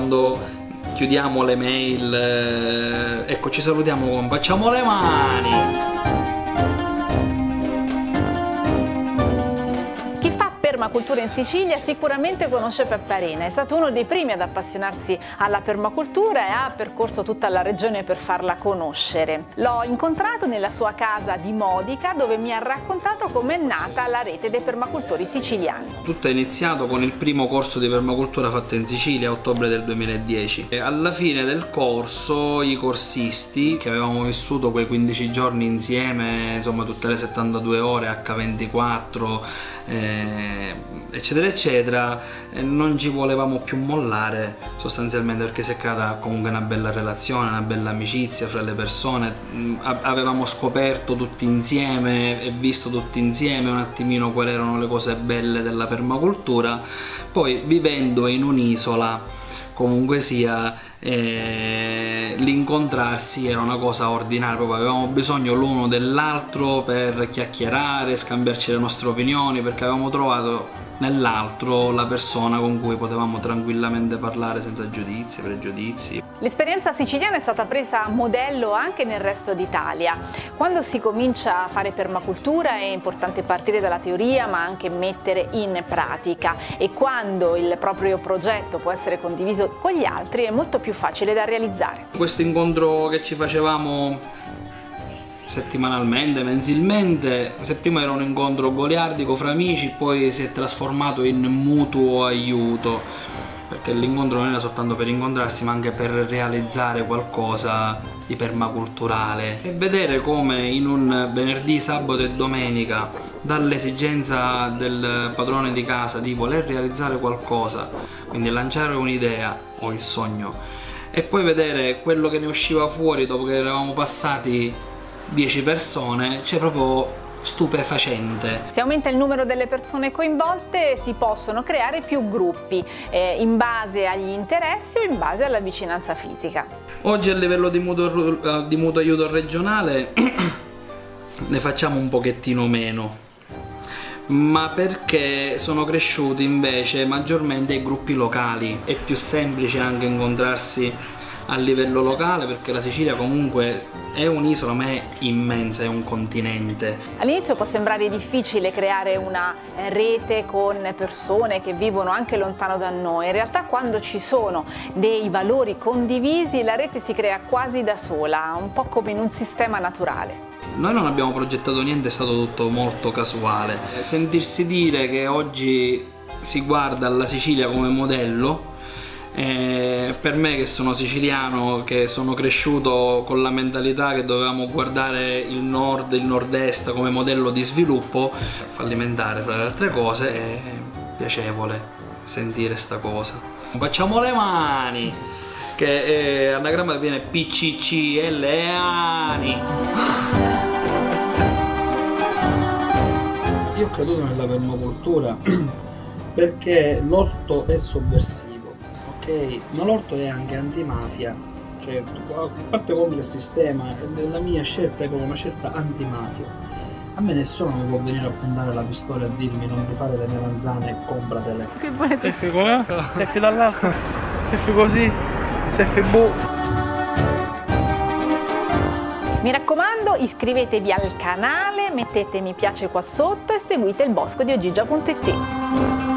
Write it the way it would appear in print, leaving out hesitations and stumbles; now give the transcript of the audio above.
quando chiudiamo le mail, ecco, ci salutiamo con "facciamo le mani". Permacultura in Sicilia sicuramente conosce Pepparina, è stato uno dei primi ad appassionarsi alla permacultura e ha percorso tutta la regione per farla conoscere. L'ho incontrato nella sua casa di Modica, dove mi ha raccontato come è nata la rete dei permacultori siciliani. Tutto è iniziato con il primo corso di permacultura fatto in Sicilia a ottobre del 2010 e alla fine del corso i corsisti, che avevamo vissuto quei 15 giorni insieme, insomma tutte le 72 ore H24, eccetera eccetera, non ci volevamo più mollare sostanzialmente, perché si è creata comunque una bella relazione, una bella amicizia fra le persone. Avevamo scoperto tutti insieme e visto tutti insieme un attimino quali erano le cose belle della permacultura. Poi, vivendo in un'isola, comunque sia, l'incontrarsi era una cosa ordinaria, proprio avevamo bisogno l'uno dell'altro per chiacchierare, scambiarci le nostre opinioni, perché avevamo trovato nell'altro la persona con cui potevamo tranquillamente parlare senza giudizi, pregiudizi. L'esperienza siciliana è stata presa a modello anche nel resto d'Italia. Quando si comincia a fare permacultura è importante partire dalla teoria ma anche mettere in pratica, e quando il proprio progetto può essere condiviso con gli altri è molto più facile da realizzare. Questo incontro che ci facevamo settimanalmente, mensilmente, se prima era un incontro goliardico fra amici, poi si è trasformato in mutuo aiuto, perché l'incontro non era soltanto per incontrarsi ma anche per realizzare qualcosa di permaculturale e vedere come in un venerdì, sabato e domenica, dall'esigenza del padrone di casa di voler realizzare qualcosa, quindi lanciare un'idea o il sogno, e poi vedere quello che ne usciva fuori dopo che eravamo passati 10 persone, cioè proprio stupefacente. Se aumenta il numero delle persone coinvolte si possono creare più gruppi in base agli interessi o in base alla vicinanza fisica. Oggi a livello di mutuo aiuto regionale ne facciamo un pochettino meno, ma perché sono cresciuti invece maggiormente i gruppi locali. È più semplice anche incontrarsi a livello locale, perché la Sicilia comunque è un'isola ma è immensa, è un continente. All'inizio può sembrare difficile creare una rete con persone che vivono anche lontano da noi. In realtà, quando ci sono dei valori condivisi, la rete si crea quasi da sola, un po' come in un sistema naturale. Noi non abbiamo progettato niente, è stato tutto molto casuale. Sentirsi dire che oggi si guarda alla Sicilia come modello, per me che sono siciliano, che sono cresciuto con la mentalità che dovevamo guardare il nord, il nord-est come modello di sviluppo fallimentare fra le altre cose, è piacevole sentire sta cosa. Facciamo le mani, che anagramma viene PCCLANI. Io ho creduto nella permacultura perché l'orto è sovversivo. Ma l'orto è anche antimafia, cioè a parte contro il sistema, la mia scelta è proprio una scelta antimafia. A me nessuno mi può venire a puntare la pistola e dirmi non ti fare le melanzane, compratele. Che volete? Se com'è? Se dall'alto, se così, se boh. Mi raccomando, iscrivetevi al canale, mettete mi piace qua sotto e seguite il bosco di Ogigia.it.